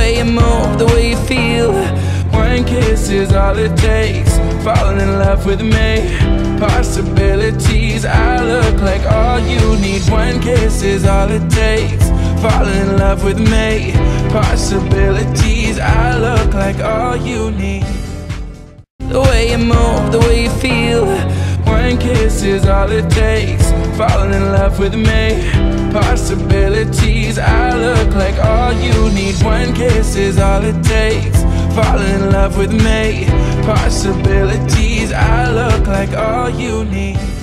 way you move, the way you feel. One kiss is all it takes. Falling in love with me. Possibilities, I look like all you need. One kiss is all it takes. Falling in love with me. Possibilities, I look like all you need. The way you move, the way you feel. One kiss is all it takes. Falling in love with me. Possibilities, I look like all you need. One kiss is all it takes. Falling in love with me. Possibilities, I look like all you need.